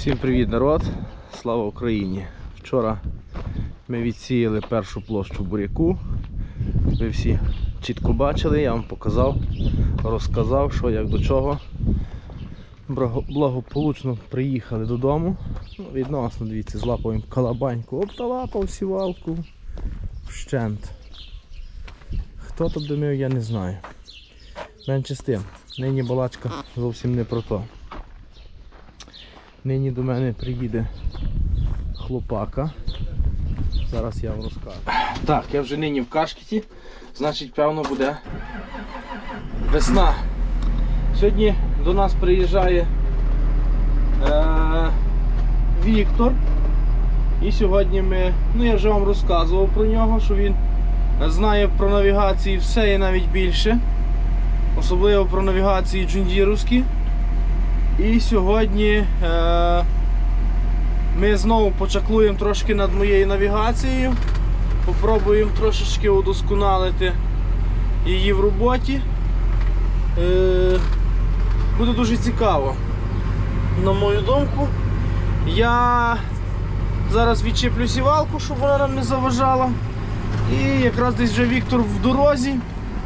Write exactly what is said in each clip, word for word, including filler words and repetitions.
Всім привіт, народ! Слава Україні! Вчора ми відсіяли першу площу буряку. Ви всі чітко бачили, я вам показав, розказав, що як до чого. Благополучно приїхали додому. Ну, відносно, дивіться, злапав їм калабаньку, обталапав сівалку вщент. Хто тут домив, я не знаю. Менше з тим, нині балачка зовсім не про то. Нині до мене приїде хлопака. Зараз я вам розкажу. Так, я вже нині в Кашкеті, значить, певно, буде весна. Сьогодні до нас приїжджає е Віктор. І сьогодні ми, ну я вже вам розказував про нього, що він знає про навігації все і навіть більше. Особливо про навігації джундіровські. І сьогодні е ми знову почаклуємо трошки над моєю навігацією. Попробуємо трошечки удосконалити її в роботі. Е буде дуже цікаво. На мою думку, я зараз відчеплю сівалку, щоб вона нам не заважала. І якраз десь вже Віктор в дорозі.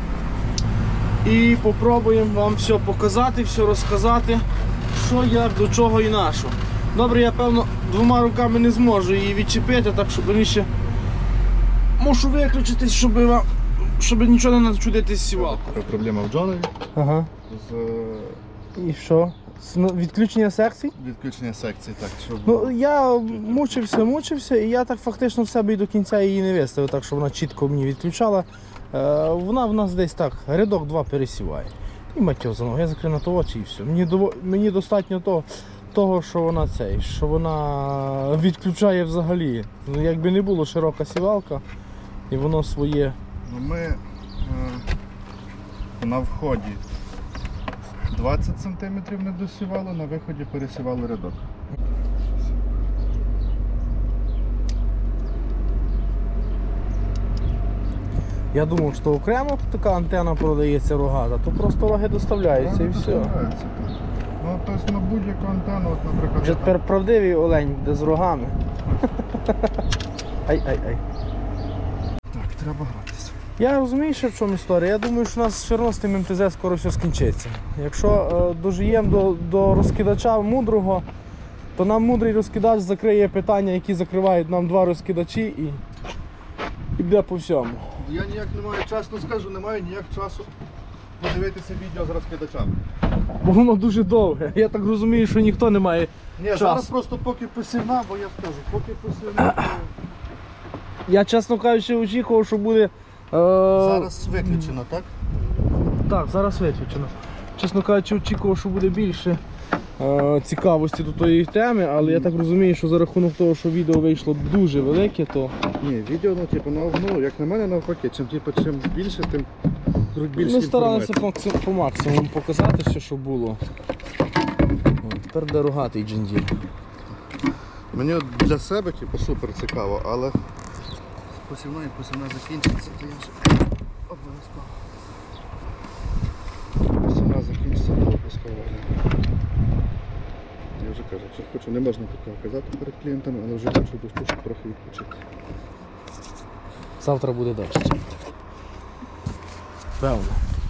І попробуємо вам все показати, все розказати, що, як, до чого і на що. Добре, я, певно, двома руками не зможу її відчепити, так що раніше мушу виключитись, щоб, вам, щоб нічого не начудитись з сівалкою. Проблема в Джонові. Ага. З І що? Відключення секцій? відключення секції, так. Щоб... Ну, я мучився, мучився, і я так фактично в себе і до кінця її не виставив, так що вона чітко мені відключала. Е, вона в нас десь так, рядок два пересіває. І матьо за ногу, я закрив на то очі і все. Мені, до, мені достатньо того, того, що вона цей, що вона відключає взагалі. Ну, якби не було широка сівалка, і воно своє. Ну, ми е, на вході двадцять сантиметрів не досівали, на виході пересівали рядок. Я думав, що окремо така антенна продається рогата, то просто роги доставляються і все. Ну, тобто на будь-яку антенну, от, наприклад... Вже тепер правдивий олень буде з рогами. Ай-ай-ай. Так, треба гратися. Я розумію, що в чому історія. Я думаю, що у нас все одно з тим ем те зет скоро все скінчиться. Якщо е, дожиємо до, до розкидача мудрого, то нам мудрий розкидач закриє питання, які закривають нам два розкидачі, і, і буде по всьому. Я ніяк не маю, чесно скажу, не маю ніяк часу подивитися відео з розкидачами. Бо воно дуже довге. Я так розумію, що ніхто не має Ні, часу. зараз просто поки посівна, бо я скажу, поки посівна, то... Я, чесно кажучи, очікував, що буде... Е... Зараз виключено, так? Так, зараз виключено. Чесно кажучи, очікував, що буде більше е... цікавості до тої теми, але я так розумію, що за рахунок того, що відео вийшло дуже велике, то... Ні, відео, ну, типу, ну, як на мене, навпаки, чим, типу, чим більше, тим більше Ми старалися інформації. по, по максимуму показати все, що було. О, тепер де рогатий джундір. Мені от для себе, типу, супер цікаво, але посівна і посівна закінчиться, то я вже обов'язково. Посівна закінчиться, то обов'язково. Я вже кажу, що хочу, не можна такого казати перед клієнтами, але вже хочу дуже трохи відпочити. Завтра буде дощ. Певно.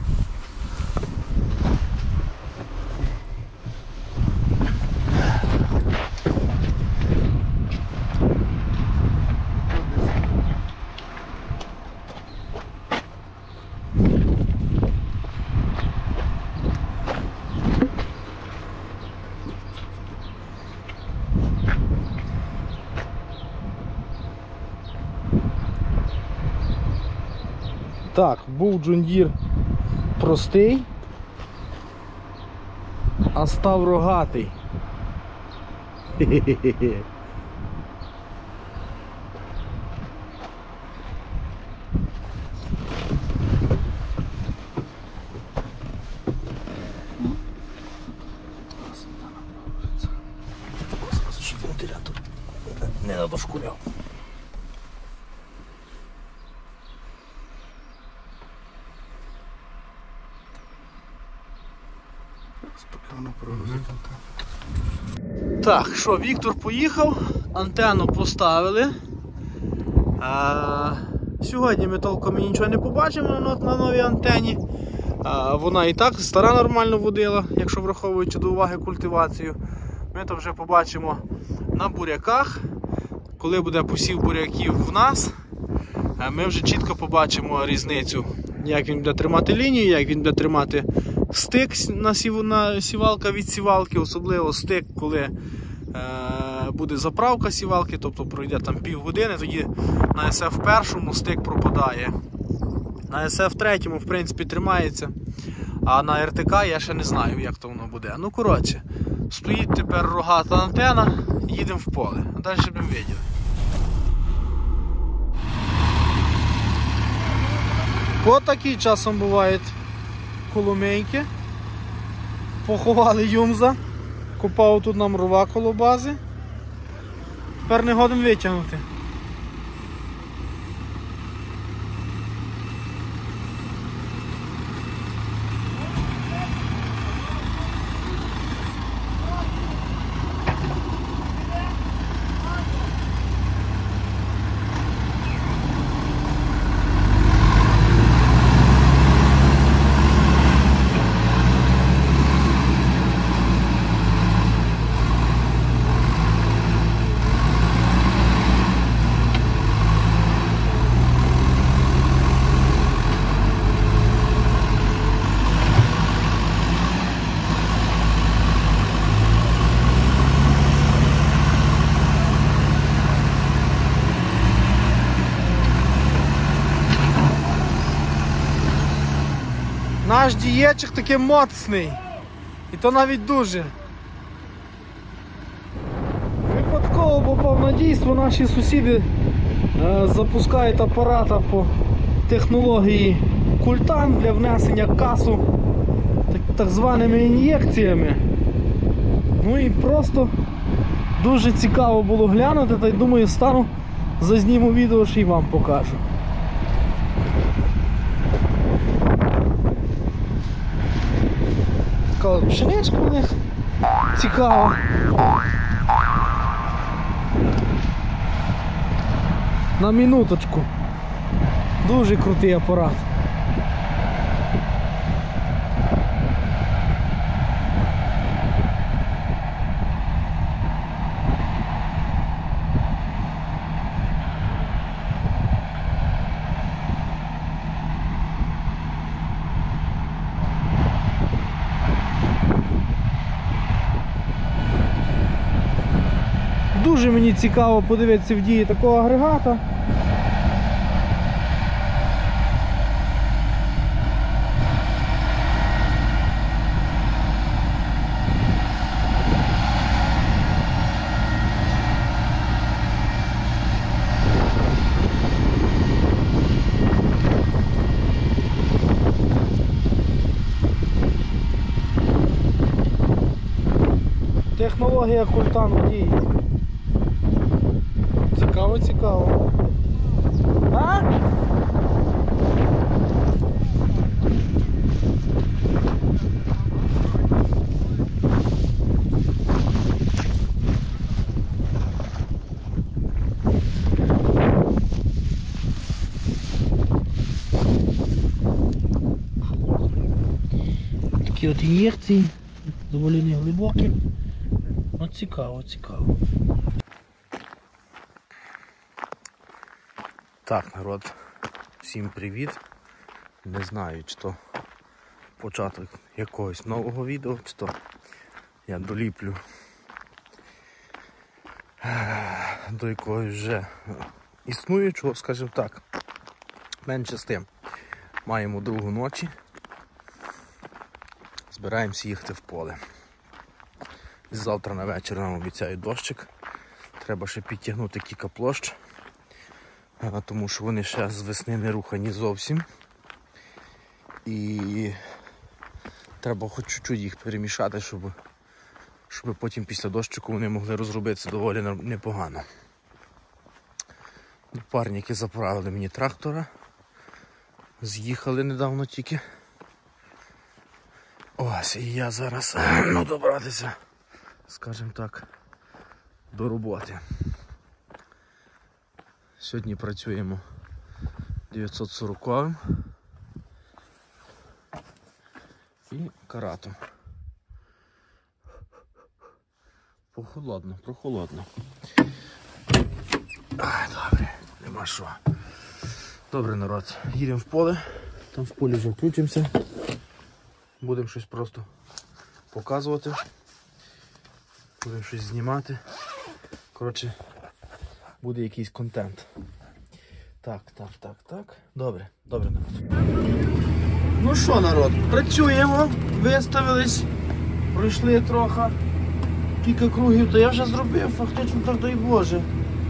Так, був джундір простий, а став рогатий. Хе-хе-хе. Щоб вентилятор не надошкуляв. поки воно прогрузить. Так, що, Віктор поїхав, антенну поставили. А, сьогодні ми толком і нічого не побачимо на, на новій антені. А, вона і так стара нормально водила, якщо враховуючи до уваги культивацію. Ми то вже побачимо на буряках. Коли буде посів буряків в нас, ми вже чітко побачимо різницю, як він буде тримати лінію, як він буде тримати стик на, сів, на сівалка від сівалки, особливо стик, коли е, буде заправка сівалки, тобто пройде там півгодини, тоді на ес еф першому стик пропадає. На ес еф третьому в принципі тримається, а на ер те ка я ще не знаю, як то воно буде. Ну коротше, стоїть тепер рогата антена, їдемо в поле, а далі будемо виділи. Ось такі часом бувають коломейки. Поховали юмза, купав тут нам рова коло бази. Тепер не годен витягнути. Наш дієчик такий моцний. І то навіть дуже. Випадково попав на дійство, наші сусіди е, запускають апарата по технології культан для внесення касу так, так званими ін'єкціями. Ну і просто дуже цікаво було глянути, та й думаю, стану, зазніму відео, що і вам покажу. Така пшеничка у них цікава. На минуточку. Дуже крутий апарат. Дуже мені цікаво подивитися в дії такого агрегата. Технологія культан в дії. Цікаво, цікаво. А? Такі от ін'єкції, доволі не глибокі. От цікаво, цікаво. Так, народ, всім привіт. Не знаю, чи то початок якогось нового відео, чи то я доліплю до якогось вже існуючого, скажімо так. Менше з тим. Маємо другу ночі. Збираємося їхати в поле. Завтра на вечір нам обіцяють дощик. Треба ще підтягнути кілька площ, тому що вони ще з весни не рухані зовсім. І треба хоч чуть-чуть їх перемішати, щоб, щоб потім після дощику вони могли розробитися доволі непогано. Напарники заправили мені трактора. З'їхали недавно тільки. Ось, і я зараз ну, добратися, скажімо так, до роботи. Сьогодні працюємо дев'ятсот сороковим і каратом. Прохолодно, прохолодно. Ай, добре, нема що. Добре, народ, їдемо в поле, там в полі вже включимося. Будемо щось просто показувати. Будемо щось знімати. Коротше, буде якийсь контент. Так, так, так, так. Добре, добре, народ. Ну що, народ, працюємо, виставились, пройшли трохи, кілька кругів, то я вже зробив, фактично так, дай Боже.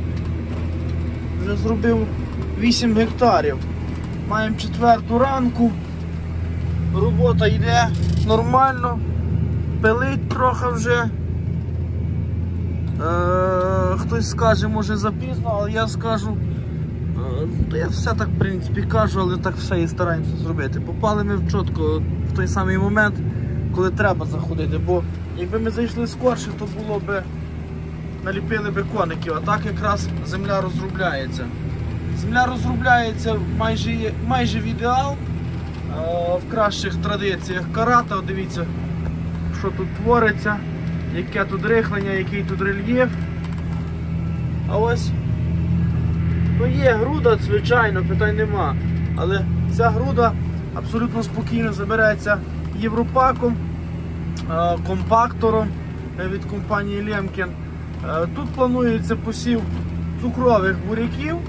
Вже зробив вісім гектарів. Маємо четверту ранку. Робота йде нормально, пилить трохи вже. Е, хтось скаже, може запізно, але я скажу, е, то я все так в принципі кажу, але так все і стараємося зробити. Попали ми в чітко в той самий момент, коли треба заходити, бо якби ми зайшли скорше, то було б, наліпили б коників, а так якраз земля розробляється. Земля розробляється майже, майже в ідеал. В кращих традиціях карата, дивіться, що тут твориться, яке тут рихлення, який тут рельєф. А ось, ну є груда, звичайно, питань нема, але ця груда абсолютно спокійно забереться європаком, компактором від компанії Lemken. Тут планується посів цукрових буряків.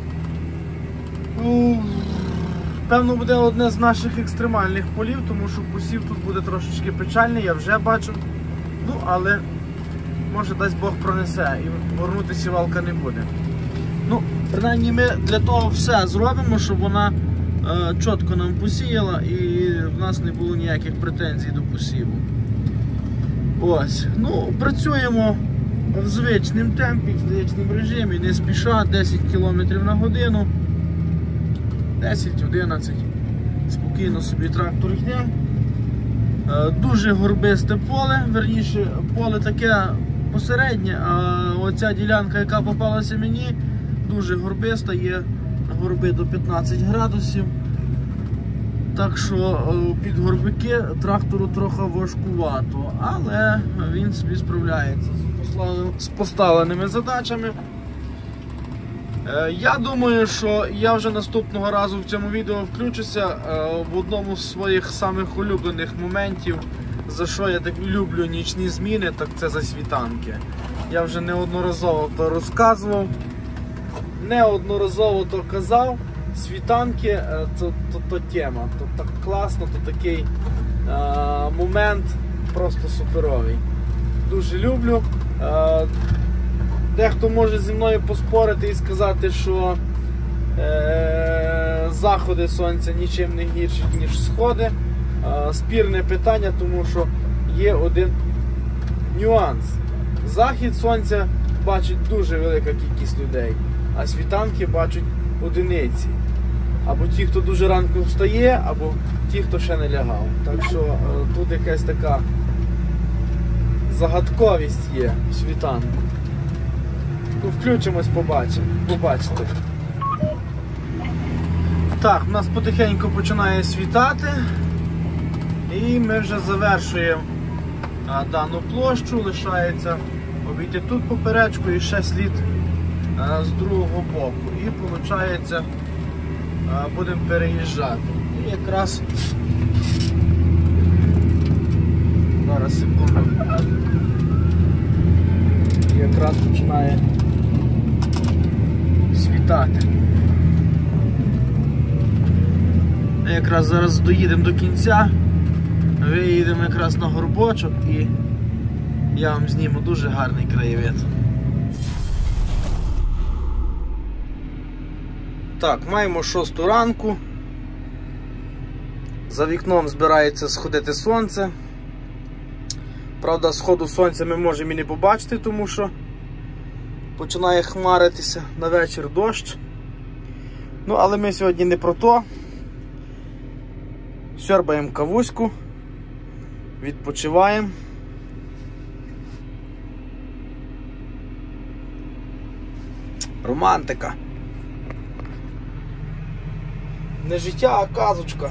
Певно, буде одне з наших екстремальних полів, тому що посів тут буде трошечки печальний, я вже бачу. Ну, але, може, дасть Бог пронесе і горнути сівалка не буде. Ну, принаймні ми для того все зробимо, щоб вона е, чітко нам посіяла і в нас не було ніяких претензій до посіву. Ось, ну, працюємо в звичному темпі, в звичному режимі, не спіша, десять кілометрів на годину. десять одинадцять. Спокійно собі трактор йде. Дуже горбисте поле, верніше поле таке посереднє, а оця ділянка, яка попалася мені, дуже горбиста, є горби до п'ятнадцять градусів. Так що під горбики трактору трохи важкувато, але він собі справляється з поставленими задачами. Я думаю, що я вже наступного разу в цьому відео включуся в одному з своїх самих улюблених моментів, за що я так люблю нічні зміни, так це за світанки. Я вже неодноразово то розказував, неодноразово то казав, світанки то, то, то тема, то так класно, то такий а, момент просто суперовий. Дуже люблю. А, Дехто може зі мною поспорити і сказати, що е, заходи сонця нічим не гірші, ніж сходи. Е, спірне питання, тому що є один нюанс. Захід сонця бачить дуже велика кількість людей, а світанки бачать одиниці. Або ті, хто дуже ранку встає, або ті, хто ще не лягав. Так що е, тут якась така загадковість є в світанку. Ну, включимось, побачимо. Побачите. Так, у нас потихеньку починає світати. І ми вже завершуємо а, дану площу. Лишається обійти тут поперечку і ще слід а, з другого боку. І виходить, а, будемо переїжджати. І якраз зараз секунду. І якраз починає світати. Якраз зараз доїдемо до кінця, виїдемо якраз на горбочок і я вам зніму дуже гарний краєвид. Так, маємо шосту ранку. За вікном збирається сходити сонце. Правда, сходу сонця ми можемо і не побачити, тому що починає хмаритися, на вечір дощ. Ну, але ми сьогодні не про то. Сьорбаємо кавуську відпочиваємо. Романтика. Не життя, а казочка.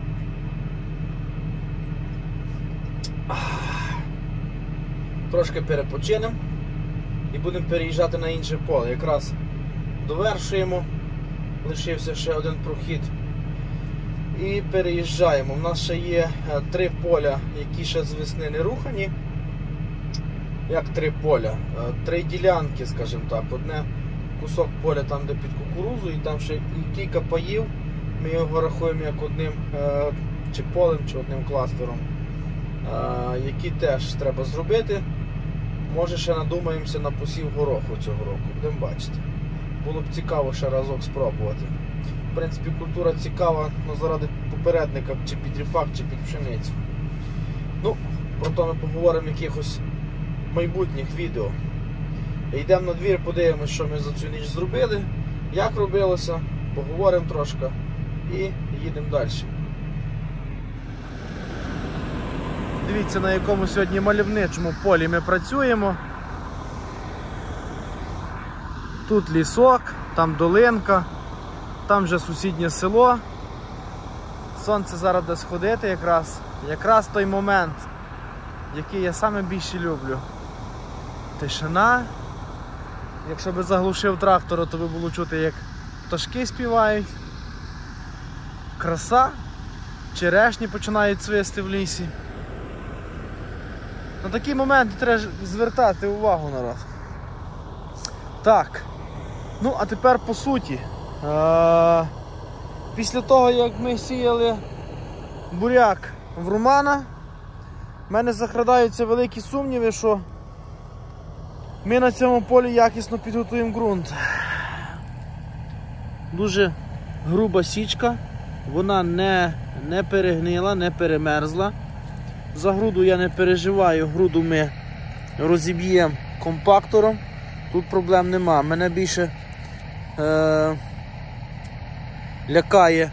Трошки перепочинемо і будемо переїжджати на інше поле. Якраз довершуємо, лишився ще один прохід і переїжджаємо. У нас ще є три поля, які ще з весни не рухані. Як три поля? Три ділянки, скажімо так. Одне кусок поля там, де під кукурузу, і там ще і кілька паїв. Ми його рахуємо як одним чи полем, чи одним кластером, які теж треба зробити. Може ще надумаємося на посів гороху цього року, будемо бачити. Було б цікаво ще разок спробувати. В принципі, культура цікава, але заради попередника, чи під ріпак, чи під пшеницю. Ну, про то ми поговоримо в якихось майбутніх відео. Йдемо на двір, подивимося, що ми за цю ніч зробили, як робилося, поговоримо трошки і їдемо далі. Дивіться, на якому сьогодні мальовничому полі ми працюємо. Тут лісок, там долинка, там вже сусіднє село. Сонце зараз буде сходити якраз. Якраз той момент, який я саме більше люблю. Тишина. Якщо би заглушив трактора, то би було чути, як пташки співають. Краса. Черешні починають цвісти в лісі. На такі моменти треба звертати увагу, народ. Так. Ну, а тепер по суті. А, після того, як ми сіяли буряк в Романа, в мене закрадаються великі сумніви, що ми на цьому полі якісно підготуємо ґрунт. Дуже груба січка, вона не, не перегнила, не перемерзла. За груду я не переживаю, груду ми розіб'ємо компактором, тут проблем нема. Мене більше е, лякає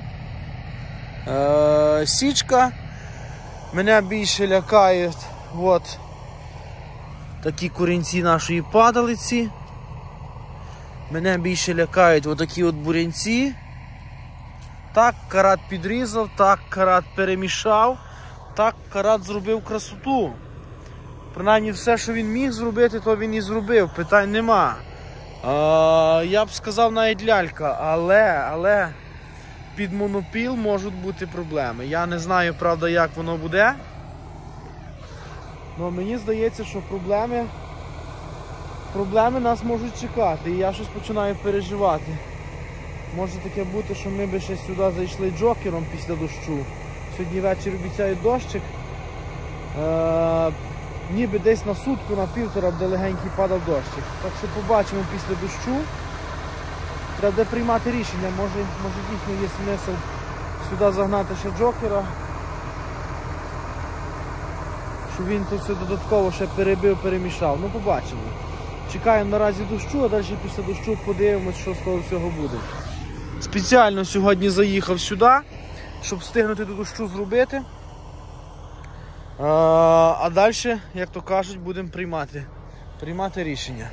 е, січка, мене більше лякають от такі корінці нашої падалиці, мене більше лякають отакі от бурянці. Так карат підрізав, так карат перемішав. Так карат зробив красоту. Принаймні все, що він міг зробити, то він і зробив. Питань нема. А, я б сказав навіть лялька, але, але під монопіл можуть бути проблеми. Я не знаю, правда, як воно буде. Але мені здається, що проблеми, проблеми нас можуть чекати. І я щось починаю переживати. Може таке бути, що ми би ще сюди зайшли джокером після дощу. Сьогодні ввечері обіцяють дощик. Е, ніби десь на сутку, на півтора, де легенький падав дощик. Так що побачимо після дощу. Треба буде приймати рішення. Може, може дійсно є смисл сюди загнати ще джокера. Щоб він тут все додатково ще перебив, перемішав. Ну побачимо. Чекаємо наразі дощу, а далі після дощу подивимось, що з того всього буде. Спеціально сьогодні заїхав сюди, щоб встигнути до дощу зробити. А, а далі, як то кажуть, будемо приймати, приймати рішення.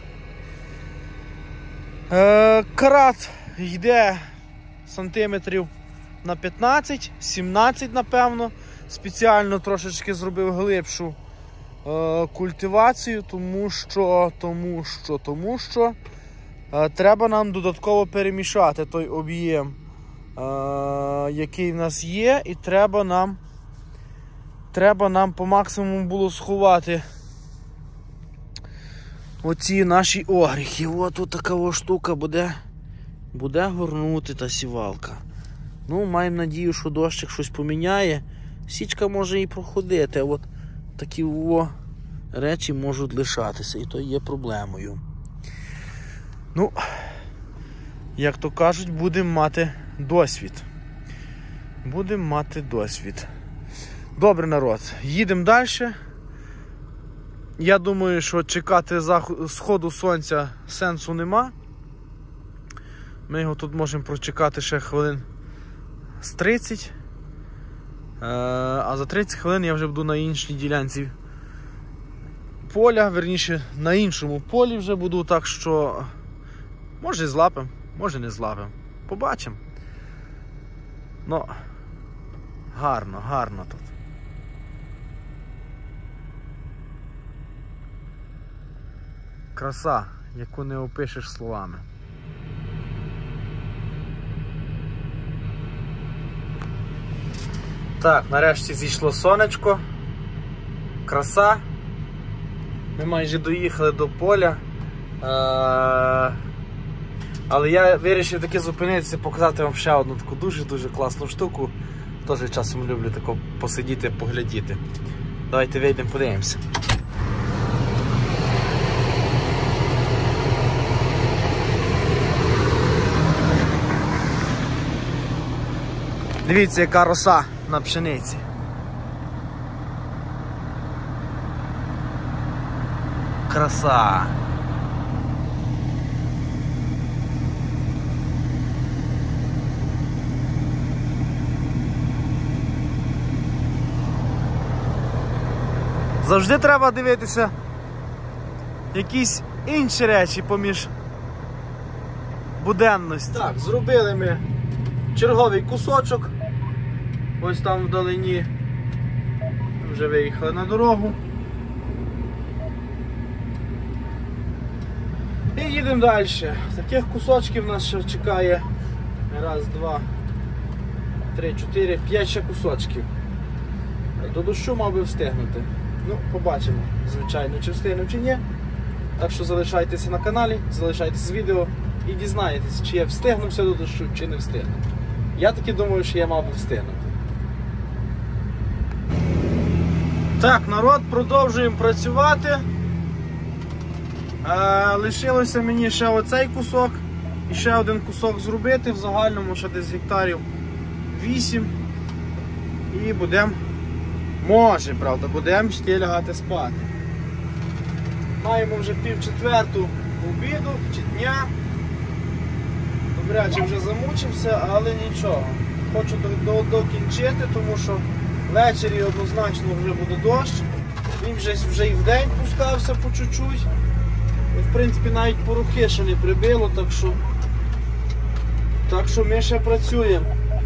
Е, карат йде сантиметрів на п'ятнадцять, сімнадцять напевно. Спеціально трошечки зробив глибшу е, культивацію, тому що, тому що, тому що е, треба нам додатково перемішати той об'єм, е, який в нас є, і треба нам, треба нам по максимуму було сховати оці наші огріхи. От тут така ось штука буде, буде горнути та сівалка. Ну, маємо надію, що дощик щось поміняє. Січка може і проходити, а от такі о, речі можуть лишатися, і то є проблемою. Ну, як то кажуть, будемо мати досвід. Будемо мати досвід. Добре, народ, їдемо далі. Я думаю, що чекати сходу сонця сенсу нема. Ми його тут можемо прочекати ще хвилин з тридцять. А за тридцять хвилин я вже буду на іншій ділянці поля, верніше на іншому полі вже буду, так що може злапим, може не злапим. Побачимо. Ну, гарно, гарно тут. Краса, яку не опишеш словами. Так, нарешті зійшло сонечко. Краса. Ми майже доїхали до поля. А... Але я вирішив таки зупинитися, показати вам ще одну таку дуже-дуже класну штуку. Теж часом люблю тако посидіти, поглядіти. Давайте вийдемо, подивимося. Дивіться, яка роса на пшениці. Краса. Завжди треба дивитися якісь інші речі поміж буденності. Так, зробили ми черговий кусочок. Ось там вдалині вже виїхали на дорогу. І їдемо далі. Таких кусочків нас ще чекає раз, два, три, чотири, п'ять ще кусочків. До дощу мав би встигнути. Ну, побачимо, звичайно, чи встигну, чи ні. Так що залишайтеся на каналі, залишайтеся з відео і дізнаєтесь, чи я встигну все до дощу, чи не встигну. Я таки думаю, що я мав би встигнути. Так, народ, продовжуємо працювати. Е, лишилося мені ще оцей кусок і ще один кусок зробити, в загальному ще десь гектарів вісім. І будемо, може, правда, будемо ще лягати спати. Маємо вже пів четверту обіду чи дня. Добряче вже замучився, але нічого. Хочу докінчити, тому що ввечері однозначно вже буде дощ. Він вже, вже і вдень пускався по чуть-чуть. В принципі, навіть порухи ще не прибило, так що, так що ми ще працюємо.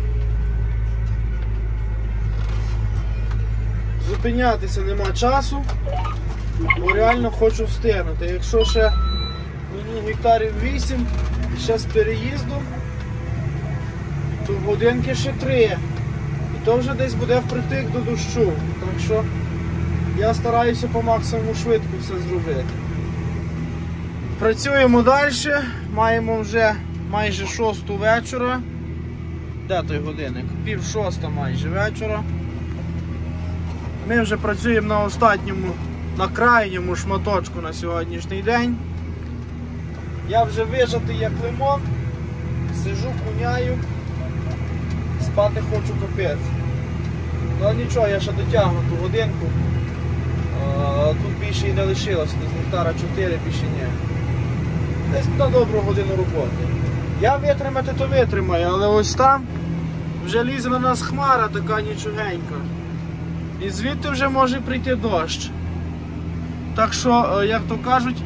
Зупинятися нема часу, бо реально хочу встигнути. Якщо ще мені гектарів вісім, ще з переїздом, то годинки ще три. І то вже десь буде впритик до дощу. Так що я стараюся по максимуму швидко все зробити. Працюємо далі, маємо вже майже шосту вечора. Де той годинник? Пів шоста майже вечора. Ми вже працюємо на останньому, на крайньому шматочку на сьогоднішній день. Я вже вижатий як лимон, сижу, куняю, спати хочу капець. Ну нічого, я ще дотягну ту годинку. А, тут більше і не лишилося, десь гектара чотири, більше ні. Десь на добру годину роботи. Я витримати то витримаю, але ось там вже лізе на нас хмара така нічогенька. І звідти вже може прийти дощ. Так що, як то кажуть,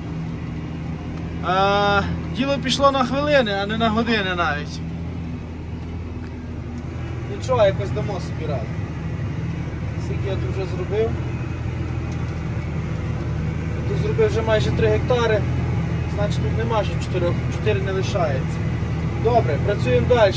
е, діло пішло на хвилини, а не на години навіть. Нічого, якось дамо собі раду. Скільки я тут вже зробив? Тут зробив вже майже три гектари, значить тут нема ще чотири, чотири не лишається. Добре, працюємо далі.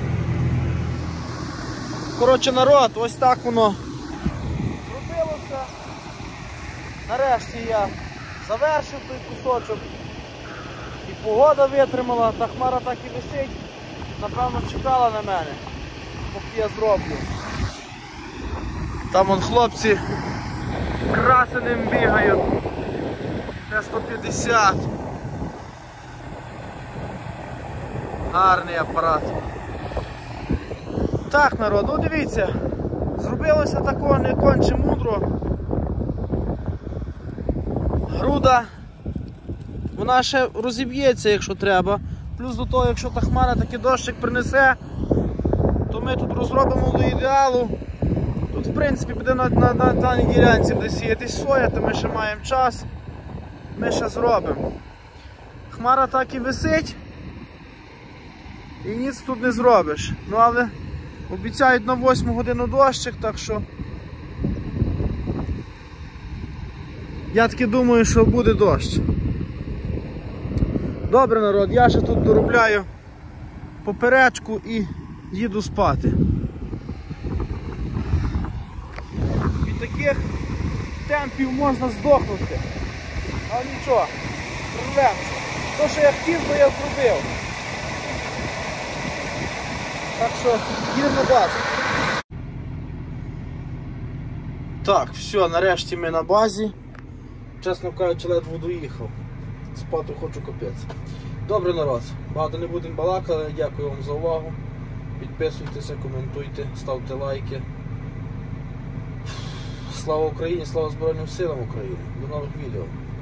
Коротше, народ, ось так воно зробилося. Нарешті я завершив той кусочок. І погода витримала, та хмара так і висить. Напевно, чекала на мене, поки я зроблю. Там вон хлопці красеним бігають. Це сто п'ятдесят. Гарний апарат. Так, народ, ну дивіться, зробилося такого не конче мудро. Груда, вона ще розіб'ється, якщо треба. Плюс до того, якщо та хмара таки дощик принесе, то ми тут розробимо до ідеалу тут в принципі буде на, на, на даній ділянці буде сіятись соя, то ми ще маємо час, ми ще зробимо. Хмара так і висить і ніц тут не зробиш. Ну але обіцяють на восьму годину дощик, так що я таки думаю, що буде дощ. Добре, народ, я ще тут доробляю поперечку і їду спати. Від таких темпів можна здохнути. Але нічого, прорвемося. Те, що я хотів, то я зробив. Так що, їдемо на базу. Так, все, нарешті ми на базі. Чесно кажучи, ледве доїхав. Спати хочу капець. Добре, народ, багато не будемо балакати, дякую вам за увагу. Підписуйтеся, коментуйте, ставте лайки. Слава Україні, слава Збройним силам України. До нових відео.